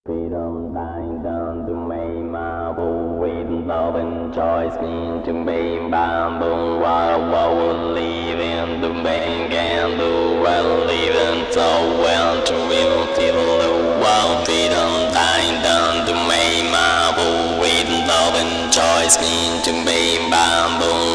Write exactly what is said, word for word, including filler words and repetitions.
Freedom dying down to me, my boo, with love and joy, skin to me, bamboo, while I will leave in the bank and the well, living so well to real people the world. Freedom dying down to me, my boo, with love and joy, skin to me, bamboo.